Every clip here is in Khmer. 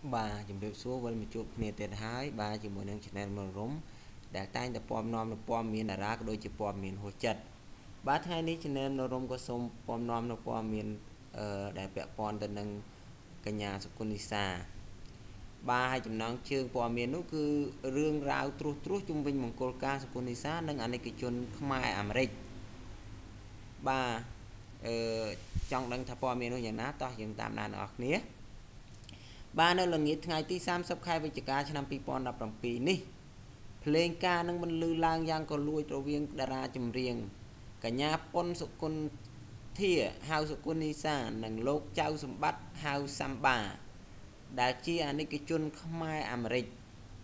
bà chấm được số với một chút nền tiền hái bà chỉ muốn nâng channel mà rúng để tay tập pom nom tập pom miền là ra đôi chỉ pom miền hồ chật bà thay ní channel mà rúng có sông pom nom tập pom miền để bẹ pon tên nâng cái nhà sụp con đi xa bà hai chấm nón chương pom miền nó cứ rương rau trút trút chung vinh mong cô ca sụp con đi xa nâng anh ấy cái chôn khmai Americ bà trong đăng tháp pom miền nóอย่างนั้นต่อยังตามนานออกเนี้ยบ้านเราหลังนี้ថ្ងៃទី30 ខែវិច្ឆិកាឆ្នាំ2017នេះភ្លេងការនឹងមិនលឺឡើងយ៉ាងក៏លួចរវាងតារាចម្រៀងកញ្ញាប៉ុនសុគន្ធាហៅសុគន្ទនីសានិងលោកចៅសម្បត្តិហៅសាំបាដែលជាអនិកជនខ្មែរអាមេរិក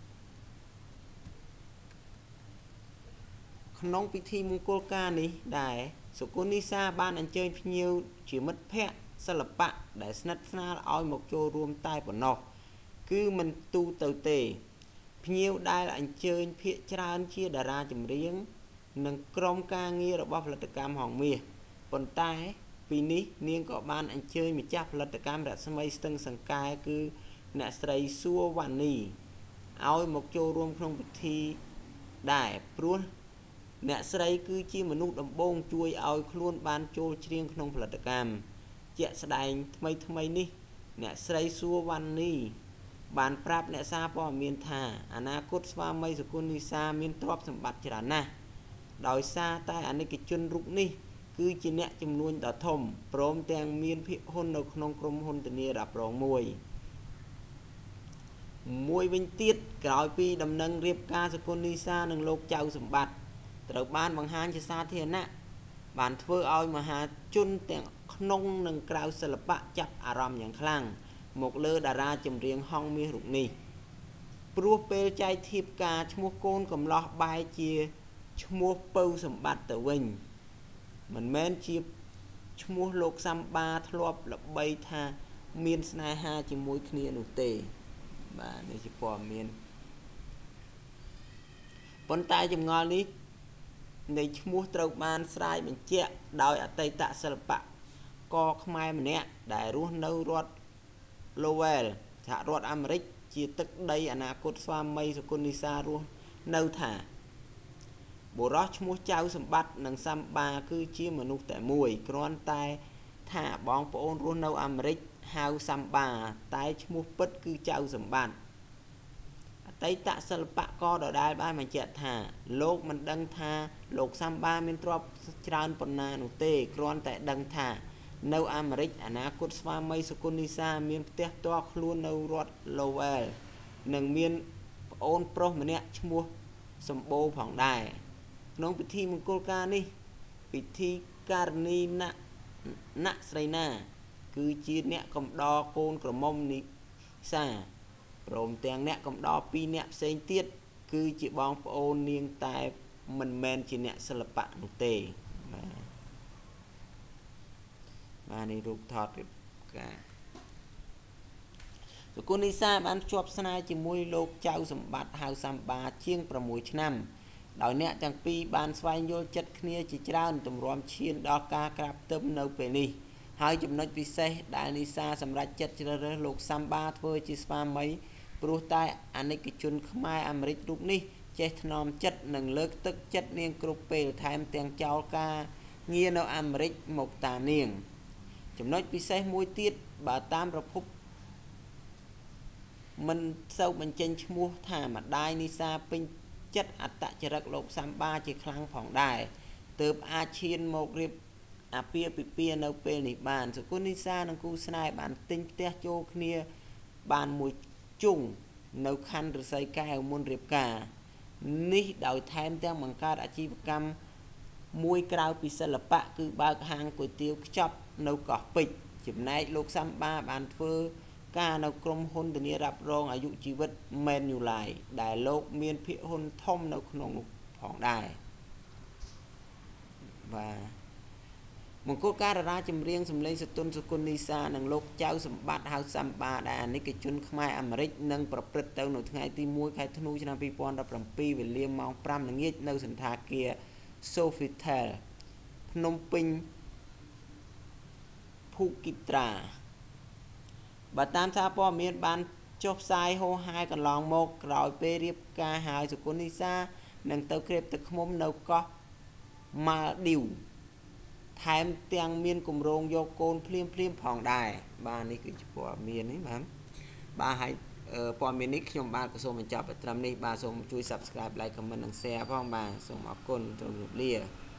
ក្នុងពិធីមង្គលការនេះដែរសុគន្ទនីសាបានអញ្ជើញភ្ញៀវជាមិត្តភ័ក្តិសិល្បៈដែលស្និទ្ធស្នាលឲ្យមកចូលរួមតែប៉ុណ្ណោះគឺមិនទូទៅទេភ្ញៀវដែលអញ្ជើញភាគច្រើនជាតារាចម្រៀងនិងក្រុមការងាររបស់ផលិតកម្មហងមាសប៉ុន្តែពីនេះនាងក៏បានអញ្ជើញម្ចាស់ផលិតកម្មរស្មីស្ទឹងសង្កែគឺអ្នកស្រីសួរវ៉ានីឲ្យមកចូលរួមក្នុងពិធីដែរព្រោះអ្នកស្រីគឺជាមនុស្សដំបូងជួយឲ្យខ្លួនបានចូលច្រៀងក្នុងផលិតកម្មជាក់ស្ដែងថ្មីនេះអ្នកស្រីសួរវ៉ានីបានប្រាប់អ្នកសារព័ត៌មានថាអនាគតស្វាមីសុគន្ទនីសាមានទ្រព្យសម្បត្តិច្រើនណាស់ដោយសារតែអនិកជនរូបនេះគឺជាអ្នកចំនួនដ៏ធំព្រមទាំងមានភាគហ៊ុននៅក្នុងក្រុមហ៊ុនធានារ៉ាប់រងមួយវិញទៀតក្រោយពីដំណឹងរៀបការសុគន្ទនីសានិងលោកចៅសម្បត្តិត្រូវបានបង្ហាញជាសាធារណៈបានធ្វើឲ្យមហាជនទាំងក្នុងនិងក្រៅសិល្បៈចាប់អារម្មណ៍យ៉ាងខ្លាំងមកលើតារាចម្រៀងហងមាសរូបនេះព្រោះពេលចែកធៀបការឈ្មោះកូនកំឡោះបែរជាឈ្មោះពៅសម្បត្តិទៅវិញមិនមែនជាឈ្មោះលោកសាំបាធ្លាប់ល្បីថាមានស្នេហាជាមួយគ្នានោះទេបាទនេះជាព័ត៌មានប៉ុន្តែចម្ងល់នេះនៃឈ្មោះត្រូវបានស្រាយបញ្ជាក់ដោយអតីតសិល្បករខ្មែរម្នាក់ដែលរស់នៅរដ្ឋ Lowell សហរដ្ឋអាមេរិកជាទឹកដីអនាគតស្វាមីសុគន្ទនីសារស់នៅថាបុរសឈ្មោះចៅសម្បត្តិនិងសាំបាគឺជាមនុស្សតែមួយគ្រាន់តែថាបងប្អូនរស់នៅអាមេរិកហៅសាំបាតែឈ្មោះពិតគឺចៅសម្បត្តិអតីតសិល្បករដដែលបានបញ្ជាក់ថាលោកមិនដឹងថាលោកសាំបាមានទ្រព្យច្រើនប៉ុណ្ណានោះទេគ្រាន់តែដឹងថានៅអាមេរិកអនាគតស្វាមីសុគន្ទនីសាមានផ្ទះផ្ទាល់ខ្លួននៅរដ្ឋ Lowell និងមានប្អូនប្រុសម្នាក់ឈ្មោះសម្បូរផងដែរក្នុងពិធីមង្គលការនេះពិធីការនីណាក់ស្រីណាគឺជាអ្នកកំដរកូនក្រមុំនីសាព្រមទាំងអ្នកកំដរ2អ្នកផ្សេងទៀតគឺជាបងប្អូននាងតែមិនមែនជាអ្នកសិល្បៈនោះទេបាទនេះរូបថតរៀបការសុគន្ទនីសាបានជាប់ស្នេហ៍ជាមួយលោកចៅសម្បត្តិហៅសាំបាជាង6ឆ្នាំដោយអ្នកទាំងពីរបានស្វែងយល់ចិត្តគ្នាជាច្រើនទម្រាំឈានដល់ការក្រាបទើបនៅពេលនេះហើយចំណុចពិសេសដែលនីសាសម្រេចចិត្តជ្រើសរើសលោកសាំបាធ្វើជាស្វាមីព្រោះតែអនិកជនខ្មែរអាមេរិករូបនេះចេះថ្នមចិត្តនិងលើកទឹកចិត្តនាងគ្រប់ពេលថែមទាំងចោលការងារនៅអាមេរិកមកតាមនាងចំណុចពិសេសមួយទៀតបើតាមប្រភពមិនសូវបញ្ចេញឈ្មោះថាម្ដាយនីសាពេញចិត្តអត្តចរិតលោកសាំបាជាខ្លាំងផងដែរទើបអាចឈានមករៀបអាពាហ៍ពិពាហ៍នៅពេលនេះបានសុគន្ទនីសានិងគូស្នេហ៍បានទិញផ្ទះចូលគ្នាបានមួយជុងនៅខណ្ឌឫស្សីកែវមុនរៀបការនេះដោយថែមទាំងបង្កើតអាជីវកម្មមួយក្រៅពីសិល្បៈគឺបើកហាងគុយទាវខ្ចប់នៅកោះពេជ្រចំណែកលោកសាំបាបានធ្វើការនៅក្រុមហ៊ុនធានារ៉ាប់រងអាយុជីវិត Manulife ដែលលោកមានភាគហ៊ុនធំនៅក្នុងនោះផងដែរបាទមង្គលការតារាចម្រៀងសម្លេងសតុនសុគន្ទនីសានិងលោកចៅសម្បត្តិហៅសាំបាដែលអនិកជនខ្មែរអាមេរិកនឹងប្រព្រឹត្តទៅនៅថ្ងៃទី1ខែធ្នូឆ្នាំ2017វេលាម៉ោង 5 ល្ងាចនៅសណ្ឋាគារ Sofitel ភ្នំពេញភូគីត្រាបើតាមសារព័ត៌មានបានចុះផ្សាយហូរហាយកន្លងមកក្រោយពេលរៀបការហើយសុគន្ធនីសានឹងទៅក្រេបទឹកឃ្មុំនៅកោះម៉ាល់ឌីវថែមទាំងមានគម្រោងយកកូនភ្លាមផងដែរបាទនេះគឺជាព័ត៌មាននេះបាទហើយព័ត៌មាននេះខ្ញុំបាទក៏សូមបញ្ចប់ត្រឹមនេះបាទសូមជួយ Subscribe Like Comment និង Share ផងបាទសូមអរគុណជម្រាបលា